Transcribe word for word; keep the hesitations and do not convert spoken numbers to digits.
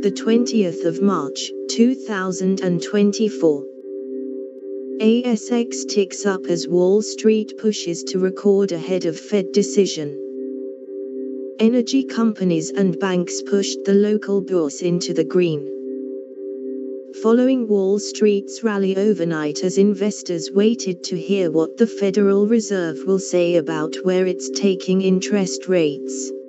the twentieth of March, two thousand twenty-four. A S X ticks up as Wall Street pushes to record ahead of Fed decision. Energy companies and banks pushed the local bourse into the green. Following Wall Street's rally overnight as investors waited to hear what the Federal Reserve will say about where it's taking interest rates.